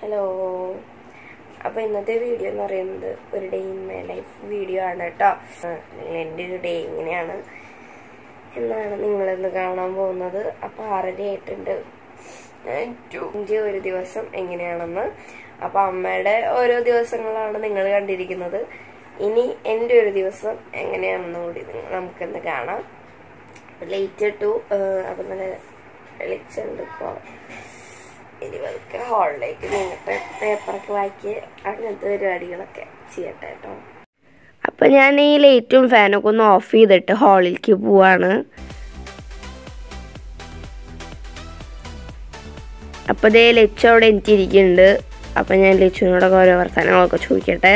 Hello. അപ്പോൾ ഇന്നത്തെ video എന്ന് പറയുന്നത് ഒരു day in my life video ആണ് കേട്ടോ. എൻ്റെ ഒരു ഡേ എങ്ങനെയാണ് എന്നാണ് നിങ്ങളിന്ന് കാണാൻ പോകുന്നത്. അപ്പോൾ 6:30 ആയിട്ടുണ്ട്. എൻ്റെ ഒരു ദിവസം എങ്ങനെയാണെന്ന്. അപ്പോൾ അമ്മയുടെ ഓരോ ദിവസങ്ങളാണ് നിങ്ങൾ കണ്ടിരിക്കുന്നത്. ഇനി എൻ്റെ ഒരു ദിവസം എങ്ങനെയാണെന്ന് കൂടി നമുക്കിന്ന് കാണാം. ലേറ്റ് ടു അപ്പം നല്ല വെളിച്ചുണ്ട്. ഇപ്പോൾ ഇനി വെറുതെ ഹാളിലേക്ക് നിന്നിട്ട് പേപ്പറൊക്കെ വായിക്കുക, അങ്ങനത്തെ പരിപാടികളൊക്കെ ചെയ്യട്ടെ കേട്ടോ. അപ്പം ഞാൻ ഈ ലൈറ്റും ഫാനൊക്കെ ഒന്ന് ഓഫ് ചെയ്തിട്ട് ഹാളിലേക്ക് പോവാണ്. അപ്പോൾ ഇതേ ലച്ചു അവിടെ എനിക്കിരിക്കുന്നുണ്ട്. അപ്പം ഞാൻ ലച്ചുവിനോടൊക്കെ ഓരോ വർത്തമാനങ്ങളൊക്കെ ചോദിക്കട്ടെ.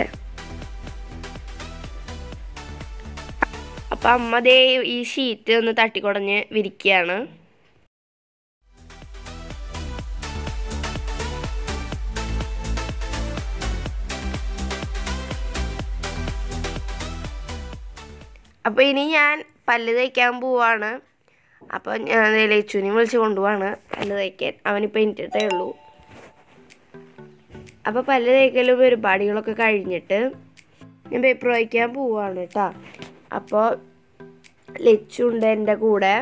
അപ്പം അമ്മ ദേ ഈ ഷീറ്റ് ഒന്ന് തട്ടിക്കുടഞ്ഞ് വിരിക്കുകയാണ്. അപ്പോൾ ഇനി ഞാൻ പല്ല് തേക്കാൻ പോവാണ്. അപ്പോൾ ഞാൻ ലച്ചുവിനെ വിളിച്ച് കൊണ്ടുപോവാണ് പല്ല് തേക്കാൻ. അവനിപ്പോൾ എനിട്ടിട്ടേ ഉള്ളൂ. അപ്പോൾ പല്ല് തേക്കലും പരിപാടികളൊക്കെ കഴിഞ്ഞിട്ട് ഞാൻ പേപ്പർ വായിക്കാൻ പോവാണ് കേട്ടോ. അപ്പോൾ ലച്ചു ഉണ്ട് എൻ്റെ കൂടെ.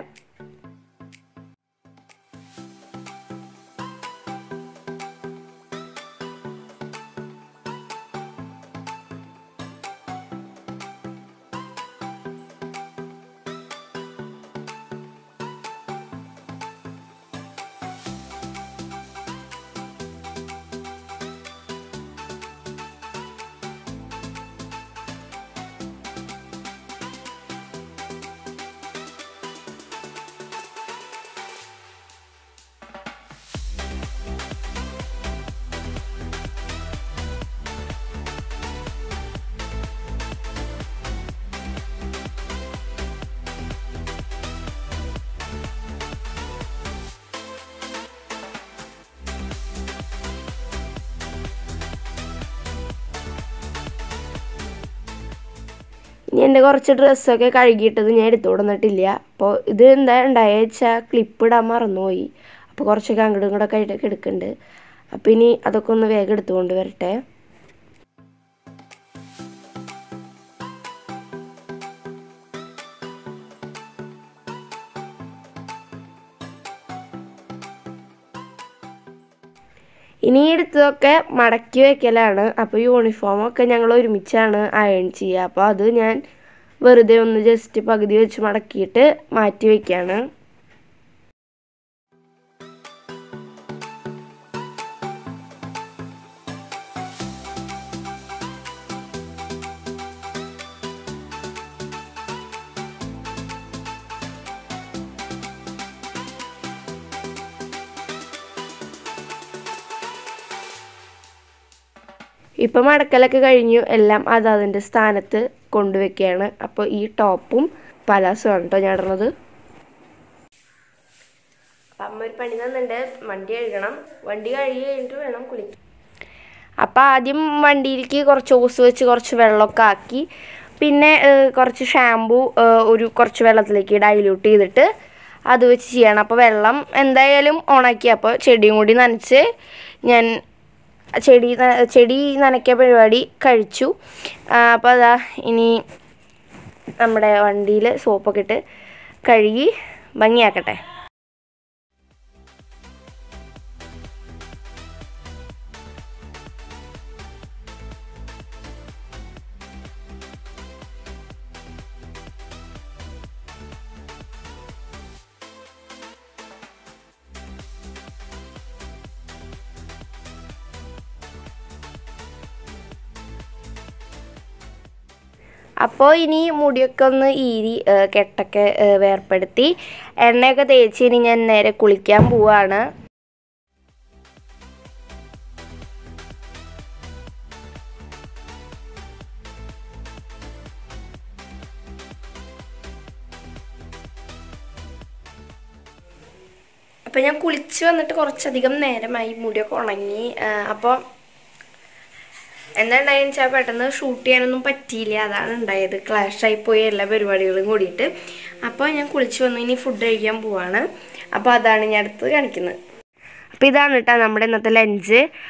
ഇനി എൻ്റെ കുറച്ച് ഡ്രസ്സൊക്കെ കഴുകിയിട്ടത് ഞാൻ എടുത്തു കൊടുത്തിട്ടില്ല. അപ്പോൾ ഇത് എന്താ ഉണ്ടായെന്ന് വെച്ചാൽ ക്ലിപ്പ് ഇടാൻ മറന്നുപോയി. അപ്പോൾ കുറച്ചൊക്കെ അങ്ങോട്ടും ഇങ്ങോട്ടൊക്കെ ആയിട്ടൊക്കെ എടുക്കുന്നുണ്ട്. അപ്പോൾ ഇനി അതൊക്കെ ഒന്ന് വേഗം എടുത്തുകൊണ്ട് വരട്ടെ. ഇനി എടുത്തതൊക്കെ മടക്കി വയ്ക്കലാണ്. അപ്പോൾ യൂണിഫോമൊക്കെ ഞങ്ങൾ ഒരുമിച്ചാണ് അയൺ ചെയ്യുക. അപ്പോൾ അത് ഞാൻ വെറുതെ ഒന്ന് ജസ്റ്റ് പകുതി വെച്ച് മടക്കിയിട്ട് മാറ്റി വയ്ക്കുകയാണ്. ഇപ്പം മടക്കലൊക്കെ കഴിഞ്ഞു. എല്ലാം അതിൻ്റെ സ്ഥാനത്ത് കൊണ്ടുവയ്ക്കുകയാണ്. അപ്പോൾ ഈ ടോപ്പും പലാസമാണ് കേട്ടോ ഞാൻ ഇടുന്നത്. അപ്പം അമ്മ ഒരു പണി തന്നിട്ടുണ്ട്. വണ്ടി കഴുകണം. വണ്ടി കഴുകി കഴിഞ്ഞിട്ട് വേണം കുളിക്കാൻ. അപ്പം ആദ്യം വണ്ടിയിലേക്ക് കുറച്ച് ഓസ് വെച്ച് കുറച്ച് വെള്ളമൊക്കെ ആക്കി, പിന്നെ കുറച്ച് ഷാമ്പു കുറച്ച് വെള്ളത്തിലേക്ക് ഡൈല്യൂട്ട് ചെയ്തിട്ട് അത് വെച്ച് ചെയ്യണം. അപ്പോൾ വെള്ളം എന്തായാലും ഓണാക്കി. അപ്പോൾ ചെടിയും കൂടി നനച്ച് ഞാൻ ചെടി നനയ്ക്കാൻ പരിപാടി കഴിച്ചു. അപ്പോൾ അതാ ഇനി നമ്മുടെ വണ്ടിയിൽ സോപ്പൊക്കെ ഇട്ട് കഴുകി ഭംഗിയാക്കട്ടെ. അപ്പോൾ ഇനി മുടിയൊക്കെ ഒന്ന് ഈരി കെട്ടൊക്കെ വേർപ്പെടുത്തി എണ്ണയൊക്കെ തേച്ച് ഇനി ഞാൻ നേരെ കുളിക്കാൻ പോവാണ്. അപ്പോൾ ഞാൻ കുളിച്ച് വന്നിട്ട് കുറച്ചധികം നേരമായി. മുടിയൊക്കെ ഉണങ്ങി. അപ്പോൾ എന്താ ഉണ്ടായെന്ന് വെച്ചാൽ പെട്ടെന്ന് ഷൂട്ട് ചെയ്യാനൊന്നും പറ്റിയില്ല. അതാണ് ഉണ്ടായത്. ക്ലാഷായിപ്പോയി എല്ലാ പരിപാടികളും കൂടിയിട്ട്. അപ്പോൾ ഞാൻ കുളിച്ച് വന്നു. ഇനി ഫുഡ് കഴിക്കാൻ പോവാണ്. അപ്പോൾ അതാണ് ഞാൻ അടുത്ത് കാണിക്കുന്നത്. അപ്പോൾ ഇതാണ് കേട്ടോ നമ്മുടെ ഇന്നത്തെ ലഞ്ച്.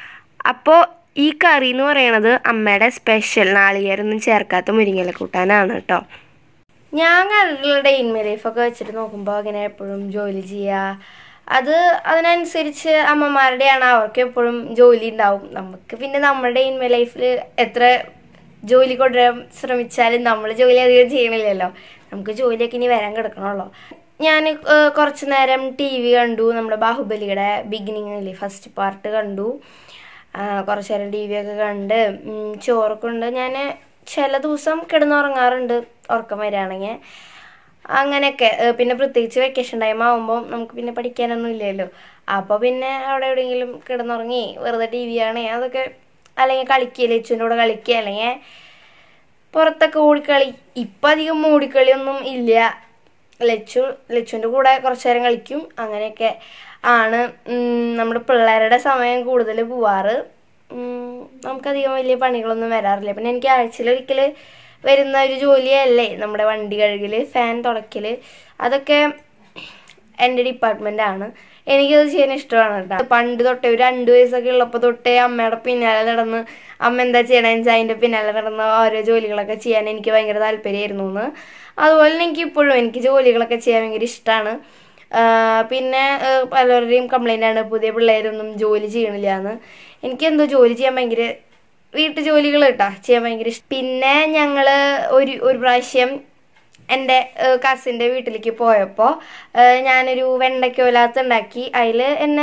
അപ്പോൾ ഈ കറി എന്ന് പറയണത് അമ്മയുടെ സ്പെഷ്യൽ നാളികേരൊന്നും ചേർക്കാത്ത മുരിങ്ങയില കൂട്ടാനാണ് കേട്ടോ. ഞാൻ കറികളുടെ ഇൻമേ ലൈഫൊക്കെ വെച്ചിട്ട് നോക്കുമ്പോൾ അങ്ങനെ എപ്പോഴും ജോലി ചെയ്യുക, അതിനനുസരിച്ച് അമ്മമാരുടെയാണ്, അവർക്ക് എപ്പോഴും ജോലി ഉണ്ടാവും. നമുക്ക് പിന്നെ നമ്മുടെ ഇൻമേ ലൈഫിൽ എത്ര ജോലി കൊണ്ടുവരാൻ ശ്രമിച്ചാലും നമ്മൾ ജോലി അധികം ചെയ്യണില്ലല്ലോ. നമുക്ക് ജോലിയൊക്കെ ഇനി വരാൻ കിടക്കണമല്ലോ. ഞാൻ കുറച്ച് നേരം TV കണ്ടു. നമ്മുടെ ബാഹുബലിയുടെ ബിഗിനിങ്ങിൽ ഫസ്റ്റ് പാർട്ട് കണ്ടു. കുറച്ച് നേരം TV ഒക്കെ കണ്ട് ചോറൊക്കെ ഉണ്ട്. ഞാൻ ചില ദിവസം കിടന്നുറങ്ങാറുണ്ട് ഉറക്കം വരികയാണെങ്കിൽ. അങ്ങനെയൊക്കെ. പിന്നെ പ്രത്യേകിച്ച് വെക്കേഷൻ ടൈം ആകുമ്പോൾ നമുക്ക് പിന്നെ പഠിക്കാനൊന്നും ഇല്ലല്ലോ. അപ്പോൾ പിന്നെ അവിടെ എവിടെയെങ്കിലും കിടന്നുറങ്ങി വെറുതെ TV കാണുക, അതൊക്കെ, അല്ലെങ്കിൽ കളിക്കുക, ലച്ചുവിൻ്റെ കൂടെ കളിക്കുക, അല്ലെങ്കിൽ പുറത്തൊക്കെ ഓടിക്കളി. ഇപ്പം അധികം ഓടിക്കളിയൊന്നും ഇല്ല. ലച്ചുവിൻ്റെ കൂടെ കുറച്ച് നേരം കളിക്കും. അങ്ങനെയൊക്കെ ആണ് നമ്മുടെ പിള്ളേരുടെ സമയം കൂടുതൽ പോവാറ്. നമുക്കധികം വലിയ പണികളൊന്നും വരാറില്ല. പിന്നെ എനിക്ക് ആഴ്ചയിലൊരിക്കൽ വരുന്ന ഒരു ജോലിയല്ലേ നമ്മുടെ വണ്ടി കഴുകൽ, ഫാൻ തുടയ്ക്കൽ, അതൊക്കെ എൻ്റെ ഡിപ്പാർട്ട്മെൻ്റാണ്. എനിക്കത് ചെയ്യാൻ ഇഷ്ടമാണ് കേട്ടോ. പണ്ട് തൊട്ടേ ഒരു 2 വയസ്സൊക്കെ ഉള്ളപ്പോൾ തൊട്ടേ അമ്മയുടെ പിന്നാലെ നടന്ന്, അമ്മ എന്താ ചെയ്യണമെന്ന് വെച്ചാൽ അതിൻ്റെ പിന്നാലെ നടന്ന് ഓരോ ജോലികളൊക്കെ ചെയ്യാൻ എനിക്ക് ഭയങ്കര താല്പര്യമായിരുന്നു എന്ന്. അതുപോലെ എനിക്ക് ഇപ്പോഴും എനിക്ക് ജോലികളൊക്കെ ചെയ്യാൻ ഭയങ്കര ഇഷ്ടമാണ്. പിന്നെ പലരുടെയും കംപ്ലൈൻ്റാണ് പുതിയ പിള്ളേരൊന്നും ജോലി ചെയ്യണില്ല എന്ന്. എനിക്കെന്തോ ജോലി ചെയ്യാൻ ഭയങ്കര, വീട്ടു ജോലികൾ കേട്ടോ ചെയ്യാൻ ഭയങ്കര ഇഷ്ടം. പിന്നെ ഞങ്ങൾ ഒരു പ്രാവശ്യം എൻ്റെ കസിൻ്റെ വീട്ടിലേക്ക് പോയപ്പോൾ ഞാനൊരു വെണ്ടയ്ക്കോലാത്ത് ഉണ്ടാക്കി. അതിൽ എന്നെ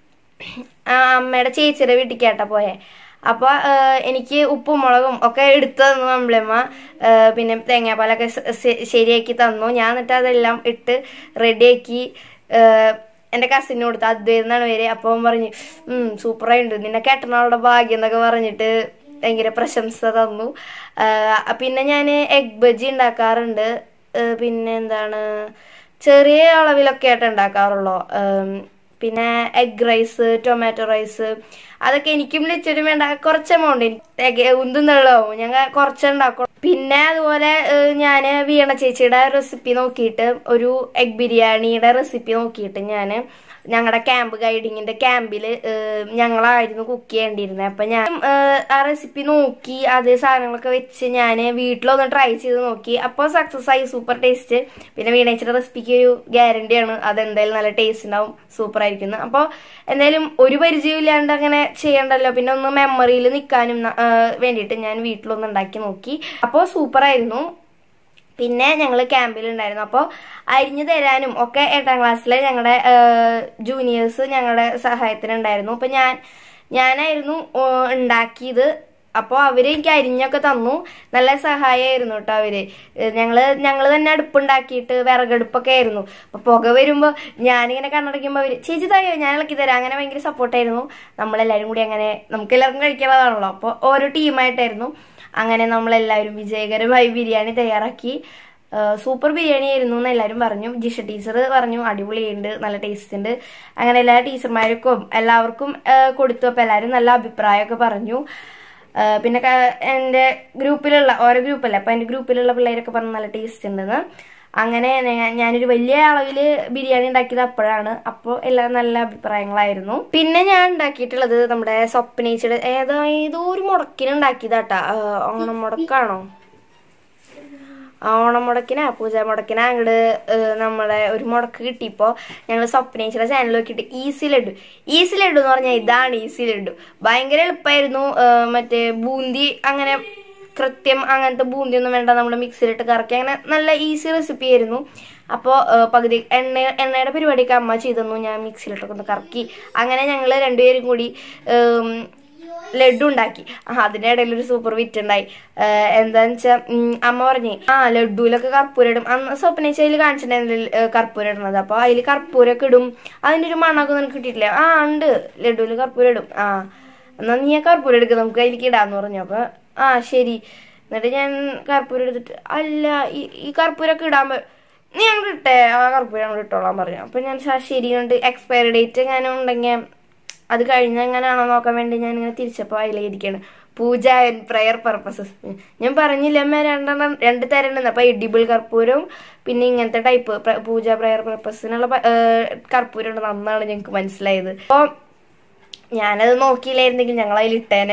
അമ്മയുടെ ചേച്ചിയുടെ വീട്ടിലേക്കാട്ടാ പോയേ. അപ്പോൾ എനിക്ക് ഉപ്പും മുളകും ഒക്കെ എടുത്തു തന്നു അമ്പിളിയമ്മ. പിന്നെ തേങ്ങാപ്പാലൊക്കെ ശരിയാക്കി തന്നു. ഞാൻ എന്നിട്ട് അതെല്ലാം ഇട്ട് റെഡിയാക്കി എൻ്റെ കസിന് കൊടുത്തു. അദ്വൈത് എന്നാണ് പേര്. അപ്പോൾ പറഞ്ഞു സൂപ്പറായിട്ടുണ്ട്, നിന്നെ കെട്ടണവളുടെ ഭാഗ്യം എന്നൊക്കെ പറഞ്ഞിട്ട് ഭയങ്കര പ്രശംസ തന്നു. പിന്നെ ഞാൻ എഗ് ബജി ഉണ്ടാക്കാറുണ്ട്. പിന്നെ എന്താണ്, ചെറിയ അളവിലൊക്കെ ആയിട്ട് ഉണ്ടാക്കാറുള്ളൂ. പിന്നെ എഗ് റൈസ്, ടൊമാറ്റോ റൈസ്, അതൊക്കെ എനിക്കും ലച്ചും വേണ്ട കുറച്ച് എമൗണ്ട് ഉന്തുന്നുള്ളാവും, ഞങ്ങൾ കുറച്ചുണ്ടാക്കും. പിന്നെ അതുപോലെ ഞാൻ വീണ ചേച്ചിയുടെ റെസിപ്പി നോക്കിയിട്ട്, ഒരു എഗ് ബിരിയാണിയുടെ റെസിപ്പി നോക്കിയിട്ട് ഞാൻ ഞങ്ങളുടെ ക്യാമ്പ് ഗൈഡിങ്ങിന്റെ ക്യാമ്പിൽ ഞങ്ങളായിരുന്നു കുക്ക് ചെയ്യേണ്ടിയിരുന്നത്. അപ്പം ഞാൻ ആ റെസിപ്പി നോക്കി അതേ സാധനങ്ങളൊക്കെ വെച്ച് ഞാൻ വീട്ടിലൊന്ന് ട്രൈ ചെയ്ത് നോക്കി. അപ്പോൾ സക്സസ് ആയി, സൂപ്പർ ടേസ്റ്റ്. പിന്നെ വീണേച്ചിയുടെ റെസിപ്പിക്ക് ഒരു ഗ്യാരണ്ടിയാണ്, അതെന്തായാലും നല്ല ടേസ്റ്റ് ഉണ്ടാവും, സൂപ്പർ ആയിരിക്കുന്നു. അപ്പോൾ എന്തായാലും ഒരു പരിചയം ഇല്ലാണ്ട് അങ്ങനെ ചെയ്യണ്ടല്ലോ, പിന്നെ ഒന്ന് മെമ്മറിയിൽ നിൽക്കാനും വേണ്ടിയിട്ട് ഞാൻ വീട്ടിലൊന്ന് ഉണ്ടാക്കി നോക്കി. അപ്പോൾ സൂപ്പറായിരുന്നു. പിന്നെ ഞങ്ങൾ ക്യാമ്പിലുണ്ടായിരുന്നു. അപ്പോൾ അരിഞ്ഞു തരാനും ഒക്കെ 8ാം ക്ലാസ്സിലെ ഞങ്ങളുടെ ജൂനിയേഴ്സ് ഞങ്ങളുടെ സഹായത്തിനുണ്ടായിരുന്നു. അപ്പം ഞാനായിരുന്നു ഉണ്ടാക്കിയത്. അപ്പോൾ അവർ എനിക്ക് അരിഞ്ഞൊക്കെ തന്നു. നല്ല സഹായമായിരുന്നു കേട്ടോ അവര്. ഞങ്ങൾ തന്നെ അടുപ്പുണ്ടാക്കിയിട്ട് വിറകടുപ്പൊക്കെ ആയിരുന്നു. അപ്പോൾ പുക വരുമ്പോൾ ഞാനിങ്ങനെ കണ്ണടയ്ക്കുമ്പോൾ അവർ ചേച്ചി തയ്യോ ഞാൻ ഇളക്കി തരാം, അങ്ങനെ ഭയങ്കര സപ്പോർട്ടായിരുന്നു. നമ്മളെല്ലാവരും കൂടി അങ്ങനെ നമുക്കെല്ലാവർക്കും കഴിക്കാനുള്ളതാണല്ലോ. അപ്പോൾ ഓരോ ടീമായിട്ടായിരുന്നു. അങ്ങനെ നമ്മളെല്ലാവരും വിജയകരമായി ബിരിയാണി തയ്യാറാക്കി. സൂപ്പർ ബിരിയാണി ആയിരുന്നു എന്ന് എല്ലാവരും പറഞ്ഞു. ജിഷ ടീച്ചർ പറഞ്ഞു അടിപൊളിയുണ്ട്, നല്ല ടേസ്റ്റ് ഉണ്ട്. അങ്ങനെ എല്ലാ ടീച്ചർമാർക്കും എല്ലാവർക്കും കൊടുത്തു. അപ്പോൾ എല്ലാവരും നല്ല അഭിപ്രായമൊക്കെ പറഞ്ഞു. പിന്നെ എൻ്റെ ഗ്രൂപ്പിലുള്ള ഓരോ ഗ്രൂപ്പല്ലേ, അപ്പോൾ എൻ്റെ ഗ്രൂപ്പിലുള്ള പിള്ളേരൊക്കെ പറഞ്ഞു നല്ല ടേസ്റ്റ് ഉണ്ടെന്ന്. അങ്ങനെ ഞാനൊരു വലിയ അളവിൽ ബിരിയാണി ഉണ്ടാക്കിയത് അപ്പോഴാണ്. അപ്പോൾ എല്ലാം നല്ല അഭിപ്രായങ്ങളായിരുന്നു. പിന്നെ ഞാൻ ഉണ്ടാക്കിയിട്ടുള്ളത് നമ്മുടെ സ്വപ്നേച്ചിയുടെ ഏതോ ഒരു മുടക്കിനുണ്ടാക്കിയതാട്ടാ. ഓണമുടക്കാണോ, ഓണമുടക്കിനാ പൂജ മുടക്കിനാ അങ്ങോട്ട് നമ്മളെ ഒരു മുടക്ക് കിട്ടിയപ്പോൾ ഞങ്ങൾ സ്വപ്നേച്ചിയുടെ ചാനൽ നോക്കിയിട്ട് ഈസി ലഡു എന്ന് പറഞ്ഞാൽ ഇതാണ് ഈസി ലഡു. ഭയങ്കര എളുപ്പമായിരുന്നു. മറ്റേ ബൂന്തി അങ്ങനെ കൃത്യം അങ്ങനത്തെ ബൂന്തിയൊന്നും വേണ്ട, നമ്മൾ മിക്സിയിലിട്ട് കറക്കി അങ്ങനെ നല്ല ഈസി റെസിപ്പി ആയിരുന്നു. അപ്പോൾ പകുതി എണ്ണയുടെ പരിപാടിയൊക്കെ അമ്മ ചെയ്തു, ഞാൻ മിക്സിയിലിട്ടൊക്കെ ഒന്ന് കറക്കി. അങ്ങനെ ഞങ്ങൾ രണ്ടുപേരും കൂടി ലഡു ഉണ്ടാക്കി. അതിൻ്റെ ഇടയിലൊരു സൂപ്പർ വിറ്റുണ്ടായി. എന്താന്ന് വെച്ചാൽ അമ്മ പറഞ്ഞേ ലഡുവിലൊക്കെ കർപ്പൂരം ഇടും. അന്ന് സ്വപ്നേച്ചയിൽ കാണിച്ചിട്ടുണ്ടായിരുന്നില്ല കർപ്പൂരം ഇടുന്നത്. അപ്പോൾ അതിൽ കർപ്പൂരമൊക്കെ ഇടും. അതിൻ്റെ ഒരു മണമൊക്കെ നിനക്ക് കിട്ടിയിട്ടില്ല? ഉണ്ട്, ലഡുവിൽ കർപ്പൂരം ഇടും. എന്നാൽ നീ കർപ്പൂരം എടുക്കുക, നമുക്ക് അതിലേക്ക് ഇടാന്ന് പറഞ്ഞു. അപ്പോൾ ശരി. എന്നിട്ട് ഞാൻ കർപ്പൂരം എടുത്തിട്ട് അല്ല ഈ കർപ്പൂരമൊക്കെ ഇടാൻ നീ അങ്ങോട്ട് ഇട്ടേ, ആ കർപ്പൂരം അങ്ങോട്ട് ഇട്ടോളാൻ പറഞ്ഞു. അപ്പം ഞാൻ ശരി കൊണ്ട് എക്സ്പയറി ഡേറ്റ് എങ്ങനെ ഉണ്ടെങ്കിൽ അത് കഴിഞ്ഞ എങ്ങനെയാണോ നോക്കാൻ വേണ്ടി ഞാനിങ്ങനെ തിരിച്ചപ്പോൾ അതിലേരിക്കുകയാണ് പൂജ ആൻഡ് പ്രയർ പർപ്പസസ്. ഞാൻ പറഞ്ഞില്ല അമ്മ 2 തരം ഉണ്ടെന്ന്. അപ്പോൾ എഡിബിൾ കർപ്പൂരവും പിന്നെ ഇങ്ങനത്തെ ടൈപ്പ് പൂജ പ്രയർ പർപ്പസിനുള്ള കർപ്പൂരം ഉണ്ട്. നന്നാണ് ഞങ്ങൾക്ക് മനസ്സിലായത്. അപ്പോൾ ഞാനത് നോക്കിയില്ലായിരുന്നെങ്കിൽ ഞങ്ങൾ അതിലിട്ടേനെ.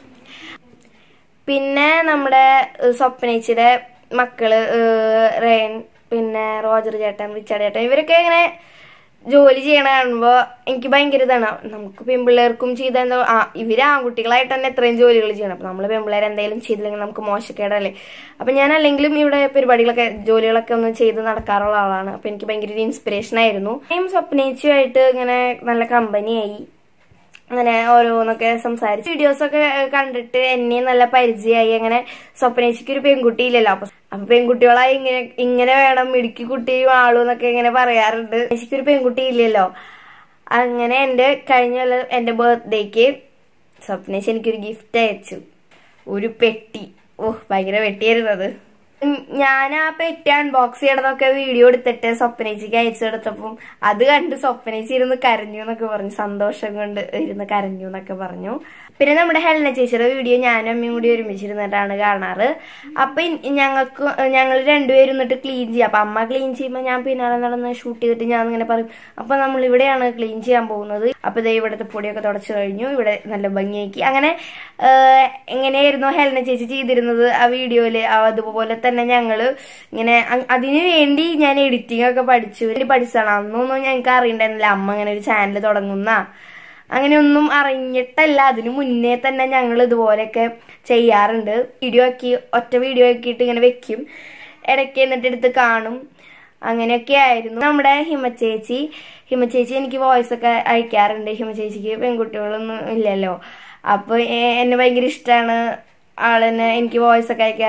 പിന്നെ നമ്മുടെ സ്വപ്നേച്ചിയുടെ മക്കള് റെയിൻ, പിന്നെ റോജർ ചേട്ടൻ, റിച്ചാർഡ് ചേട്ടൻ, ഇവരൊക്കെ ഇങ്ങനെ ജോലി ചെയ്യണ കാണുമ്പോ എനിക്ക് ഭയങ്കര ഇതാണ്. നമുക്ക് പെൺപിള്ളേർക്കും ചെയ്ത എന്താ, ഇവര് ആൺകുട്ടികളായിട്ട് തന്നെ എത്രയും ജോലികൾ ചെയ്യണം. അപ്പൊ നമ്മള് പെൺപിള്ളേർ എന്തെങ്കിലും ചെയ്തില്ലെങ്കിൽ നമുക്ക് മോശക്കേടല്ലേ. അപ്പൊ ഞാൻ അല്ലെങ്കിലും ഇവിടെ പരിപാടികളൊക്കെ ജോലികളൊക്കെ ഒന്ന് ചെയ്ത് നടക്കാറുള്ള ആളാണ്. അപ്പൊ എനിക്ക് ഭയങ്കര ഒരു ഇൻസ്പിറേഷൻ ആയിരുന്നു. സ്വപ്നേച്ചുമായിട്ട് ഇങ്ങനെ നല്ല കമ്പനിയായി, അങ്ങനെ ഓരോന്നൊക്കെ സംസാരിച്ച് വീഡിയോസൊക്കെ കണ്ടിട്ട് എന്നെ നല്ല പരിചയമായി. അങ്ങനെ സ്വപ്നേച്ചിക്ക് ഒരു പെൺകുട്ടി ഇല്ലല്ലോ, അപ്പൊ പെൺകുട്ടികളായി ഇങ്ങനെ വേണം, മിടുക്കി കുട്ടിയും ആളും എന്നൊക്കെ ഇങ്ങനെ പറയാറുണ്ട്. എനിക്കൊരു പെൺകുട്ടി ഇല്ലല്ലോ. അങ്ങനെ കഴിഞ്ഞ എന്റെ ബർത്ത്ഡേക്ക് സ്വപ്നേച്ചി എനിക്കൊരു ഗിഫ്റ്റ് അയച്ചു, ഒരു പെട്ടി. ഭയങ്കര പെട്ടിയായിരുന്നു അത്. ഞാൻ ആ പെട്ടി അൺബോക്സ് ചെയ്യണതൊക്കെ വീഡിയോ എടുത്തിട്ട് സ്വപ്നേച്ചിക്ക് അയച്ചു കൊടുത്തപ്പം അത് കണ്ട് സ്വപ്നേച്ചി ഇരുന്ന് കരഞ്ഞു എന്നൊക്കെ പറഞ്ഞു, സന്തോഷം കൊണ്ട് ഇരുന്ന് കരഞ്ഞു എന്നൊക്കെ പറഞ്ഞു. പിന്നെ നമ്മുടെ ഹെലന ചേച്ചിയുടെ വീഡിയോ ഞാനും അമ്മയും കൂടി ഒരുമിച്ചിരുന്നിട്ടാണ് കാണാറ്. അപ്പൊ ഞങ്ങൾ രണ്ടുപേരും എന്നിട്ട് ക്ലീൻ ചെയ്യാം. അപ്പൊ അമ്മ ക്ലീൻ ചെയ്യുമ്പോൾ ഞാൻ പിന്നാലെ നടന്ന് ഷൂട്ട് ചെയ്തിട്ട് ഞാൻ ഇങ്ങനെ പറയും, അപ്പൊ നമ്മൾ ഇവിടെയാണ് ക്ലീൻ ചെയ്യാൻ പോകുന്നത്. അപ്പൊ ദേ ഇവിടുത്തെ പൊടിയൊക്കെ തുടച്ചു കഴിഞ്ഞു, ഇവിടെ നല്ല ഭംഗിയാക്കി. അങ്ങനെ എങ്ങനെയായിരുന്നു ഹെലന ചേച്ചി ചെയ്തിരുന്നത് ആ വീഡിയോയില്, അതുപോലെ തന്നെ ഞങ്ങള് ഇങ്ങനെ അതിനു വേണ്ടി ഞാൻ എഡിറ്റിംഗ് ഒക്കെ പഠിച്ചതാണ്. അന്നൊന്നും ഞങ്ങൾക്ക് അറിയണ്ടായിരുന്നില്ല അമ്മ അങ്ങനെ ഒരു ചാനൽ തുടങ്ങുന്ന, അങ്ങനെയൊന്നും അറിഞ്ഞിട്ടല്ല. അതിനു മുന്നേ തന്നെ ഞങ്ങൾ ഇതുപോലെയൊക്കെ ചെയ്യാറുണ്ട്. ഒറ്റ വീഡിയോ ആക്കിയിട്ട് ഇങ്ങനെ വെക്കും, ഇടയ്ക്ക് എന്നിട്ട് എടുത്ത് കാണും. അങ്ങനെയൊക്കെ ആയിരുന്നു. നമ്മുടെ ഹിമചേച്ചി എനിക്ക് വോയിസ് ഒക്കെ അയക്കാറുണ്ട്. ഹിമചേച്ചിക്ക് പെൺകുട്ടികളൊന്നും ഇല്ലല്ലോ, അപ്പൊ എന്നെ ഭയങ്കര ഇഷ്ടമാണ് ആളെന്നെ എനിക്ക് വോയിസ് ഒക്കെ അയക്കാറ്.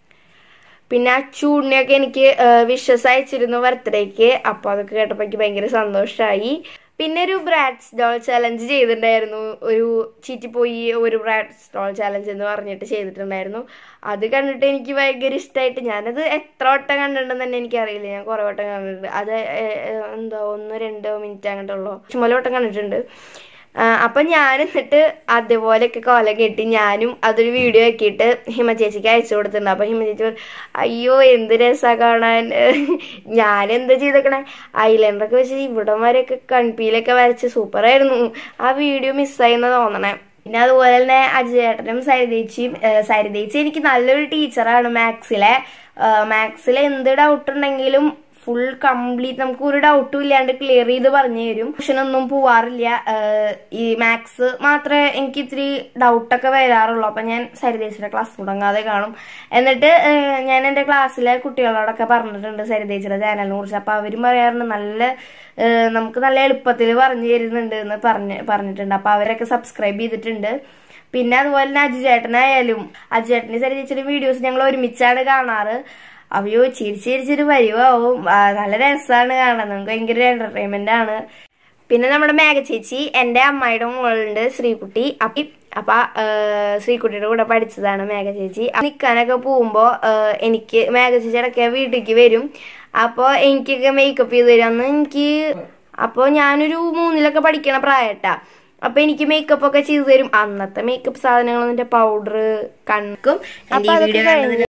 പിന്നെ അച്ചൂണിയൊക്കെ എനിക്ക് വിഷസ് അയച്ചിരുന്നു ബർത്ത്ഡേക്ക്. അപ്പൊ അതൊക്കെ കേട്ടപ്പോ എനിക്ക് ഭയങ്കര സന്തോഷമായി. പിന്നെ ഒരു ബ്രാഡ്സ് ഡോൾ ചലഞ്ച് ചെയ്തിട്ടുണ്ടായിരുന്നു, ഒരു ചീറ്റിപ്പോയി ഒരു ബ്രാഡ്സ് ഡോൾ ചലഞ്ച് എന്ന് പറഞ്ഞിട്ട് ചെയ്തിട്ടുണ്ടായിരുന്നു. അത് കണ്ടിട്ട് എനിക്ക് ഭയങ്കര ഇഷ്ടമായിട്ട് ഞാനത് എത്ര വട്ടം കണ്ടിട്ടുണ്ടെന്ന് തന്നെ എനിക്കറിയില്ല. ഞാൻ കുറെ വട്ടം കണ്ടിട്ടുണ്ട്. അത് എന്തോ 1-2 മിനിറ്റ് അങ്ങോട്ടുള്ളൂ, ചുമല വട്ടം കണ്ടിട്ടുണ്ട്. അപ്പൊ ഞാൻ എന്നിട്ട് അതേപോലെയൊക്കെ കോലം കെട്ടി ഞാനും അതൊരു വീഡിയോ ആക്കിയിട്ട് ഹിമചേച്ചിക്ക് അയച്ചു കൊടുത്തിട്ടുണ്ട്. അപ്പൊ ഹിമചേച്ചി അയ്യോ എന്ത് രസാ കാണാൻ, ഞാൻ എന്താ ചെയ്തേക്കണേ ഐലൻഡറൊക്കെ വെച്ച് ഇവിടം വരെയൊക്കെ കൺപീലൊക്കെ വരച്ച് സൂപ്പറായിരുന്നു. ആ വീഡിയോ മിസ്സായിന്ന് തോന്നണേ. പിന്നെ അതുപോലെ തന്നെ അജയേട്ടനും സരിതേച്ചി എനിക്ക് നല്ലൊരു ടീച്ചറാണ്. മാത്സിലെ എന്ത് ഡൗട്ട് ഉണ്ടെങ്കിലും ഫുൾ കംപ്ലീറ്റ് നമുക്ക് ഒരു ഡൗട്ടും ഇല്ലാണ്ട് ക്ലിയർ ചെയ്ത് പറഞ്ഞു തരും. ട്യൂഷനൊന്നും പോവാറില്ല. ഈ മാത്സ് മാത്രമേ എനിക്ക് ഇത്തിരി ഡൗട്ടൊക്കെ വരാറുള്ളൂ. അപ്പൊ ഞാൻ സരിതേച്ചിയുടെ ക്ലാസ് മുടങ്ങാതെ കാണും. എന്നിട്ട് ഞാൻ എന്റെ ക്ലാസ്സിലെ കുട്ടികളോടൊക്കെ പറഞ്ഞിട്ടുണ്ട് സരിതേച്ചിയുടെ ചാനലിനെ കുറിച്ച്. അപ്പൊ അവരും പറയാറുണ്ട് നമുക്ക് നല്ല എളുപ്പത്തിൽ പറഞ്ഞു തരുന്നുണ്ട് എന്ന് പറഞ്ഞിട്ടുണ്ട്. അപ്പൊ അവരൊക്കെ സബ്സ്ക്രൈബ് ചെയ്തിട്ടുണ്ട്. പിന്നെ അതുപോലെ തന്നെ അജുചേട്ടന് സരിതേച്ചിയുടെ വീഡിയോസ് ഞങ്ങൾ ഒരുമിച്ചാണ് കാണാറ്. അവയോ ചിരിച്ചിരിച്ചൊരു വരുവാവും, നല്ല രസമാണ് കാണാൻ, നമുക്ക് ഭയങ്കര എന്റർടൈൻമെന്റ് ആണ്. പിന്നെ നമ്മുടെ മേഘ ചേച്ചി എന്റെ അമ്മായിയുടെ മോളുണ്ട് ശ്രീകുട്ടി. അപ്പൊ ശ്രീകുട്ടിയുടെ കൂടെ പഠിച്ചതാണ് മേഘ ചേച്ചി. നിക്കാനൊക്കെ പോകുമ്പോ എനിക്ക് മേഘ ചേച്ചി ഇടയ്ക്ക് വീട്ടിലേക്ക് വരും. അപ്പൊ എനിക്കൊക്കെ മേക്കപ്പ് ചെയ്ത് തരും. അപ്പൊ ഞാനൊരു 3-ലൊക്കെ പഠിക്കണ പ്രായട്ടാ. അപ്പൊ എനിക്ക് മേക്കപ്പ് ഒക്കെ ചെയ്തു തരും. അന്നത്തെ മേക്കപ്പ് സാധനങ്ങൾ, പൗഡർ, കണ്ണും. അപ്പൊ അതൊക്കെ